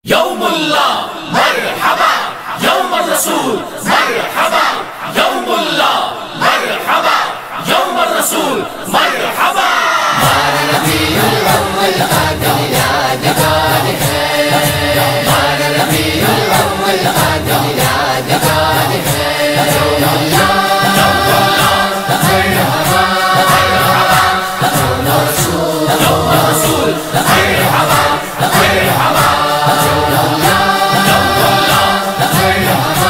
يوم الله مرحبا، يوم الرسول مرحبا، يوم الله مرحبا، يوم الرسول مرحبا. مار ربیع الاول آدم یاد گار ہے، مار ربیع الاول آدم یاد گار ہے. یوم اللہ مرحبا، یوم الرسول مرحبا، مرحبا. یوم اللہ مرحبا،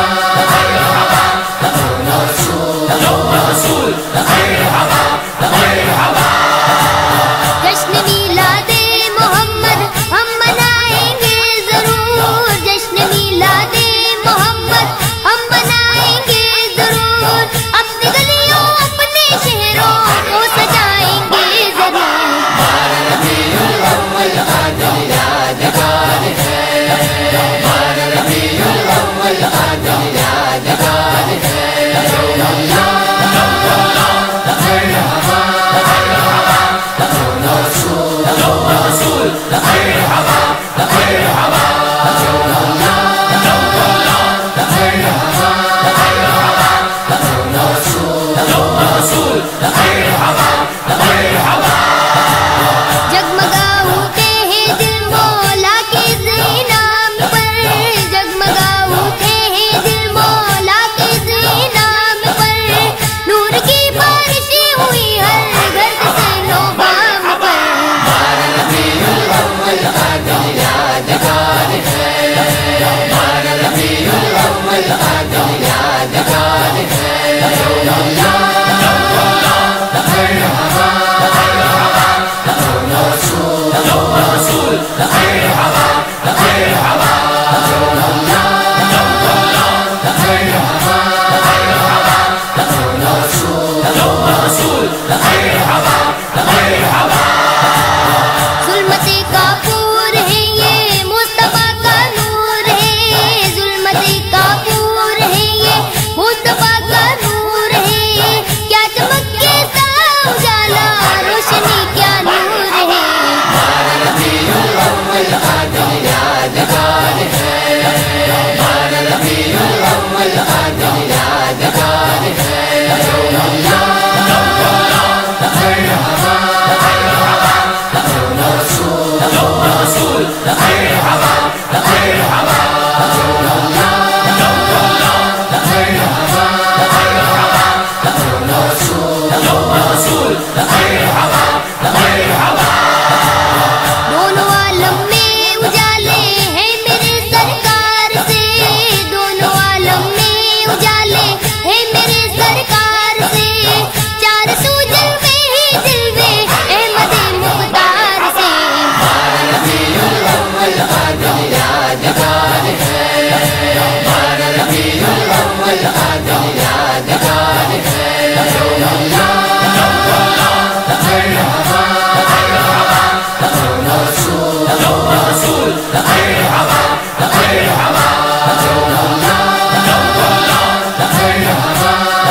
یوم الرسول مرحبا، مرحبا. جشن میلاد محمد ہم منائیں گے ضرور، جشن میلاد محمد ہم منائیں گے ضرور، اپنی گلیوں اپنے شہروں کو سجائیں گے ضرور. مار ربیع الاول آدم یاد گار ہے، مار ربیع الاول آدم یاد گار ہے. یوم اللہ مرحبا، یوم الرسول مرحبا، مرحبا. یوم اللہ مرحبا، یوم الرسول مرحبا، مرحبا. جگمگا اٹھے ہیں دل مولا کے نام پر، جگمگا اٹھے ہیں دل مولا کے نام پر، نور کی بارش ہوئی ہر گھر سے نو بام پر. مار ربیع الاول آدم یاد گار ہے، مار ربیع الاول آدم یاد گار ہے. یوم اللہ مرحبا، یوم الرسول مرحبا، مرحبا. یوم اللہ مرحبا، یوم الرسول مرحبا، مرحبا. ظلمت کافور ہے یہ مصطفیٰ کا نور ہے، ظلمت کافور ہے یہ مصطفیٰ کا نور ہے، کیا چمک کے سا اجالا روشنی کیا نور ہے. مار ربیع الاول آدم یاد گار ہے، مار ربیع الاول آدم یاد گار ہے. یوم اللہ مرحبا، یوم الرسول مرحبا، مرحبا. یوم اللہ مرحبا، یوم الرسول مرحبا، مرحبا. دونوں عالم میں اجالے ہیں میرے سرکار سے، دونوں عالم میں اجالے ہیں میرے سرکار سے، چار سو جلوے ہی جلوے احمد مختار سے. مار ربیع الاول آدم یاد گار ہے، مار ربیع الاول آدم یاد گار ہے. یوم اللہ مرحبا، یوم الرسول مرحبا، مرحبا. یوم اللہ مرحبا،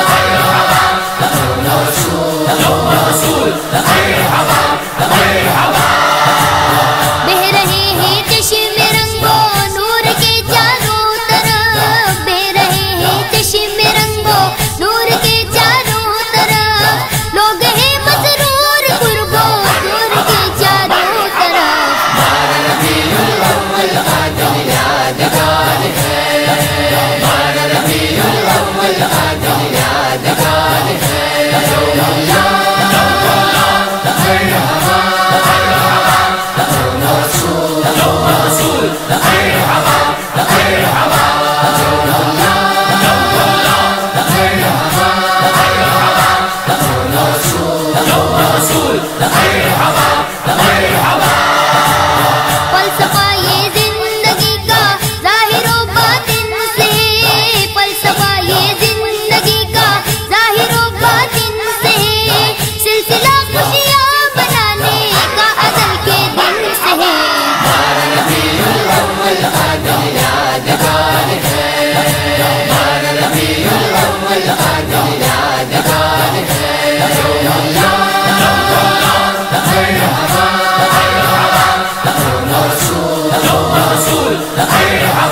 یوم الرسول مرحبا، مرحبا. بہ رہے ہیں چشم رنگو نور کے چاروں طرف، بہ رہے ہیں چشم رنگو نور کے چاروں طرف، لوگ ہیں مسرور قربو نور کے چاروں طرف. مار ربیع الاول آدم یاد گار ہے، مار ربیع الاول آدم یاد گار ہے. یوم اللہ مرحبا، یوم الرسول مرحبا، مرحبا. یوم اللہ مرحبا، یوم الرسول مرحبا، مرحبا. فلسفہ یہ زندگی کا ظاہر و باطن سے، فلسفہ یہ زندگی کا ظاہر و باطن سے، سلسلہ خوشیاں بنانے کا ازل کے دن سے ہے. مار ربیع الاول آدم یاد گار ہے، مار ربیع الاول آدم یاد گار ہے. یوم اللہ مرحبا